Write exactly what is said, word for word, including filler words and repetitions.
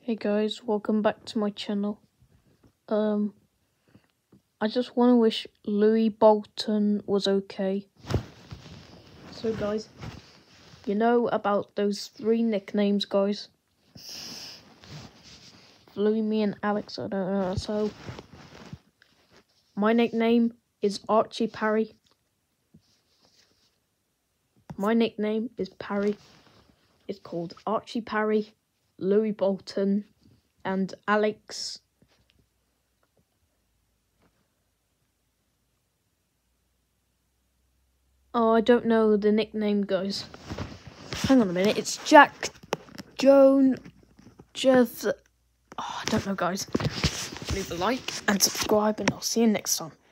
Hey guys, welcome back to my channel. Um, I just want to wish Louis Bolton was okay. So guys, you know about those three nicknames, guys? Louis, me and Alex, I don't know. So, my nickname is Archie Parry. My nickname is Parry. It's called Archie Parry, Louis Bolton, and Alex. Oh, I don't know the nickname, guys. Hang on a minute. It's Jack Joan Jeff. Oh, I don't know, guys. Leave a like and subscribe, and I'll see you next time.